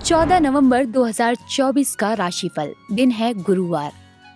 14 नवंबर 2024 का राशिफल। दिन है गुरुवार।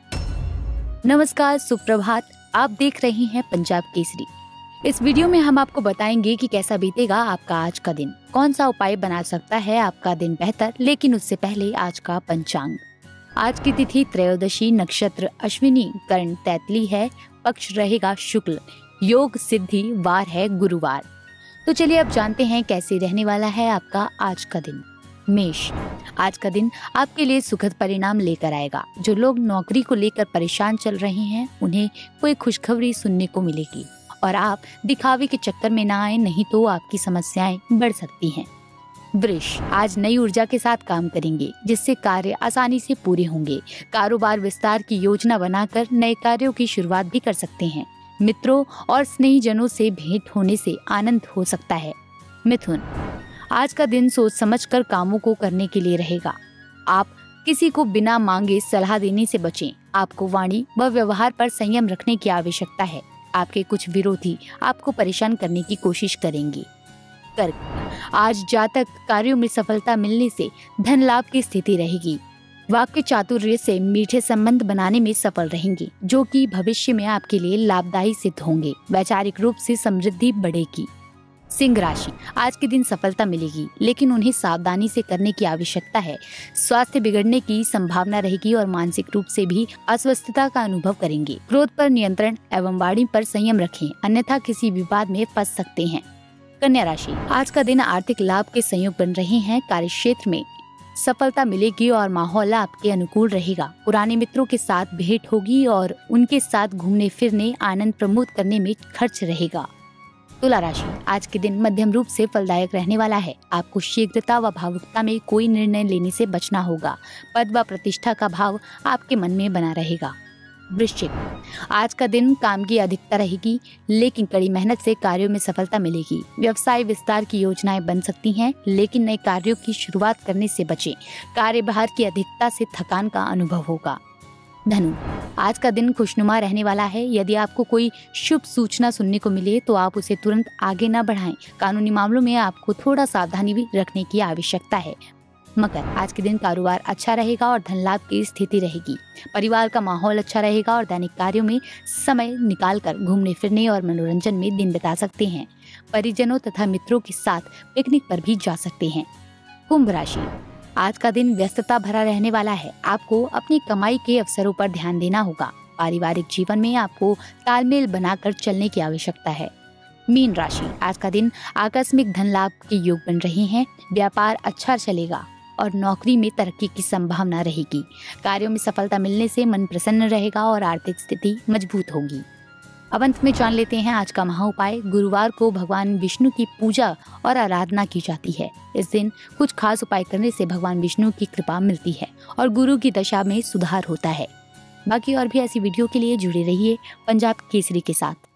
नमस्कार, सुप्रभात। आप देख रहे हैं पंजाब केसरी। इस वीडियो में हम आपको बताएंगे कि कैसा बीतेगा आपका आज का दिन, कौन सा उपाय बना सकता है आपका दिन बेहतर। लेकिन उससे पहले आज का पंचांग। आज की तिथि त्रयोदशी, नक्षत्र अश्विनी, कर्ण तैतली है, पक्ष रहेगा शुक्ल, योग सिद्धि, वार है गुरुवार। तो चलिए अब जानते हैं कैसे रहने वाला है आपका आज का दिन। मेष, आज का दिन आपके लिए सुखद परिणाम लेकर आएगा। जो लोग नौकरी को लेकर परेशान चल रहे हैं उन्हें कोई खुशखबरी सुनने को मिलेगी और आप दिखावे के चक्कर में ना आए, नहीं तो आपकी समस्याएं बढ़ सकती हैं। वृष, आज नई ऊर्जा के साथ काम करेंगे जिससे कार्य आसानी से पूरे होंगे। कारोबार विस्तार की योजना बनाकर नए कार्यों की शुरुआत भी कर सकते हैं। मित्रों और स्नेहीजनों से भेंट होने से आनंद हो सकता है। मिथुन, आज का दिन सोच समझकर कामों को करने के लिए रहेगा। आप किसी को बिना मांगे सलाह देने से बचें। आपको वाणी व व्यवहार पर संयम रखने की आवश्यकता है। आपके कुछ विरोधी आपको परेशान करने की कोशिश करेंगे। कर्क, आज जातक कार्यों में सफलता मिलने से धन लाभ की स्थिति रहेगी। वाक्य चातुर्य से मीठे संबंध बनाने में सफल रहेंगे, जो कि भविष्य में आपके लिए लाभदायी सिद्ध होंगे। वैचारिक रूप से समृद्धि बढ़ेगी। सिंह राशि, आज के दिन सफलता मिलेगी, लेकिन उन्हें सावधानी से करने की आवश्यकता है। स्वास्थ्य बिगड़ने की संभावना रहेगी और मानसिक रूप से भी अस्वस्थता का अनुभव करेंगे। क्रोध पर नियंत्रण एवं वाणी पर संयम रखें, अन्यथा किसी विवाद में फंस सकते हैं। कन्या राशि, आज का दिन आर्थिक लाभ के संयोग बन रहे हैं। कार्य क्षेत्र में सफलता मिलेगी और माहौल आपके अनुकूल रहेगा। पुराने मित्रों के साथ भेंट होगी और उनके साथ घूमने फिरने, आनंद प्रमोद करने में खर्च रहेगा। तुला राशि, आज के दिन मध्यम रूप से फलदायक रहने वाला है। आपको शीघ्रता व भावुकता में कोई निर्णय लेने से बचना होगा। पद व प्रतिष्ठा का भाव आपके मन में बना रहेगा। वृश्चिक, आज का दिन काम की अधिकता रहेगी, लेकिन कड़ी मेहनत से कार्यों में सफलता मिलेगी। व्यवसाय विस्तार की योजनाएं बन सकती हैं, लेकिन नए कार्यों की शुरुआत करने से बचें। कार्यभार की अधिकता से थकान का अनुभव होगा। धनु, आज का दिन खुशनुमा रहने वाला है। यदि आपको कोई शुभ सूचना सुनने को मिले तो आप उसे तुरंत आगे न बढ़ाएं। कानूनी मामलों में आपको थोड़ा सावधानी भी रखने की आवश्यकता है। मकर, आज के दिन कारोबार अच्छा रहेगा और धन लाभ की स्थिति रहेगी। परिवार का माहौल अच्छा रहेगा और दैनिक कार्यों में समय निकालकर घूमने फिरने और मनोरंजन में दिन बिता सकते हैं। परिजनों तथा मित्रों के साथ पिकनिक पर भी जा सकते हैं। कुंभ राशि, आज का दिन व्यस्तता भरा रहने वाला है। आपको अपनी कमाई के अवसरों पर ध्यान देना होगा। पारिवारिक जीवन में आपको तालमेल बनाकर चलने की आवश्यकता है। मीन राशि, आज का दिन आकस्मिक धन लाभ के योग बन रहे हैं। व्यापार अच्छा चलेगा और नौकरी में तरक्की की संभावना रहेगी। कार्यों में सफलता मिलने से मन प्रसन्न रहेगा और आर्थिक स्थिति मजबूत होगी। अब अंत में जान लेते हैं आज का महाउपाय। गुरुवार को भगवान विष्णु की पूजा और आराधना की जाती है। इस दिन कुछ खास उपाय करने से भगवान विष्णु की कृपा मिलती है और गुरु की दशा में सुधार होता है। बाकी और भी ऐसी वीडियो के लिए जुड़े रहिए पंजाब केसरी के साथ।